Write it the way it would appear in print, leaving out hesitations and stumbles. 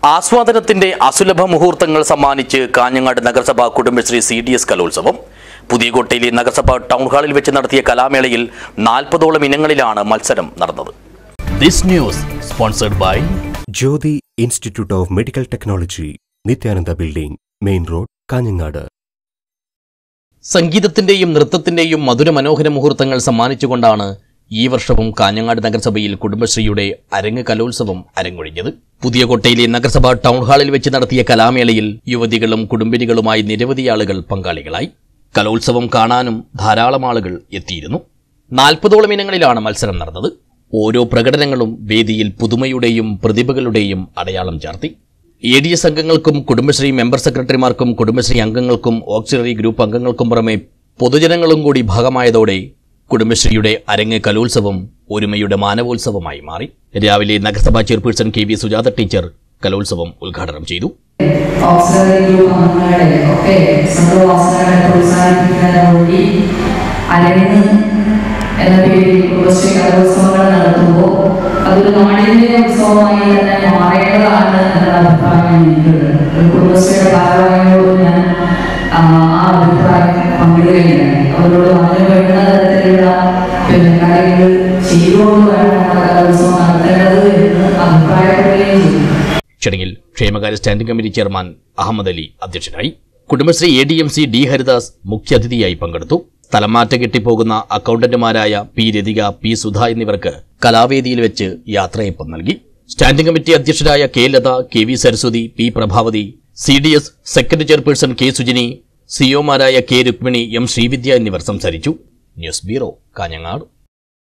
ആസ്വാദനത്തിന്റെ അസുലഭ മുഹൂർത്തങ്ങൾ സമ്മാനിച്ച് കാഞ്ഞങ്ങാട് നഗരസഭ കുടുംബശ്രീ CDS കലോത്സവം. പുതിയകോട്ടയിലെ നഗരസഭ ടൗൺ ഹാളിൽ വെച്ച് നടത്തിയ കലാമേളയിൽ 40ഓളം ഇനങ്ങളിലാണ് മത്സരം നടന്നത്. This news sponsored by Jyoti Institute of Medical Technology, Nityananda Building, Main Road, Kanhangad. സംഗീതത്തിന്റെയും നൃത്തത്തിന്റെയും മധുര മനോഹര മുഹൂർത്തങ്ങൾ സമ്മാനിച്ചുകൊണ്ടാണ് ഈ വർഷവും കാഞ്ഞങ്ങാട് നഗരസഭയിൽ കുടുംബശ്രീയുടെ അരങ്ങ് കലോത്സവം അരങ്ങൊഴിഞ്ഞത്. പുതിയകോട്ടയിലെ നഗരസഭ ടൗൺ ഹാളിൽ വെച്ച് നടത്തിയ കലാമേളയിൽ യുവതികളും കുടുംബിനികളുമായി നിരവധി ആളുകൾ പങ്കാളികളായി. കലോത്സവം കാണാനും ധാരാളം ആളുകൾ എത്തിയിരുന്നു. 40ഓളം ഇനങ്ങളിലാണ് മത്സരം നടന്നത്. ഓരോ പ്രകടനങ്ങളും വേദിയിൽ പുതുമയുടെയും പ്രതിഭകളുടെയും അടയാളം ചാർത്തി. ADS അംഗങ്ങൾക്കും കുടുംബശ്രീ മെമ്പർ സെക്രട്ടറിമാർക്കും കുടുംബശ്രീ അംഗങ്ങൾക്കും ഓക്സിലറി ഗ്രൂപ്പ് അംഗങ്ങൾക്കും പുറമെ പൊതുജനങ്ങളും കൂടി ഭാഗമായതോടെ കുടുംബശ്രീയുടെ അരങ്ങ് കലോത്സവം ഒരുമയുടെ മാനവോത്സവമായി മാറി. രാവിലെ നഗരസഭാ ചെയർപേഴ്സൺ KV സുജാത ടീച്ചർ കലോത്സവം ഉദ്ഘാടനം ചെയ്തു. എന്ന പേരിൽ കുടുംബശ്രീ കലോത്സവങ്ങൾ നടത്തുമ്പോൾ അതൊരു നാടിന്റെ ഉത്സവമായി തന്നെ മാറേണ്ടതാണ് എന്ന അഭിപ്രായം എനിക്കുണ്ട്. കുടുംബശ്രീയുടെ ഭാരവാഹികളോട് ഞാൻ ആ അഭിപ്രായം പങ്കിടുകയുണ്ടായി. അവരോട് അതിന് വേണ്ട തരത്തിലുള്ള കാര്യങ്ങൾ ചെയ്തുകൊണ്ട് വേണം നമ്മുടെ കലോത്സവം നടത്തേണ്ടത് എന്ന് അഭിപ്രായപ്പെടുകയും ചെയ്തു. ചടങ്ങിൽ ക്ഷേമകാര്യ standing committee chairman Ahmed Ali അധ്യക്ഷനായി. കുടുംബശ്രീ ADMC D ഹരിദാസ് മുഖ്യാതിഥിയായി പങ്കെടുത്തു. സ്ഥലമാറ്റം കെട്ടിപ്പോകുന്ന അക്കൗണ്ടന്റുമാരായ P രതിക, P സുധ എന്നിവർക്ക് കലാവേദിയിൽ വെച്ച് യാത്രയപ്പം നൽകി. സ്റ്റാൻഡിംഗ് കമ്മിറ്റി അധ്യക്ഷരായ K Latha, KV Saraswathi, P Prabhavathi, CDS secretary chairperson K Sujini, COമാരായ K രുക്മിണി, M ശ്രീവിദ്യ എന്നിവർ സംസാരിച്ചു. News bureau, Kanhangad.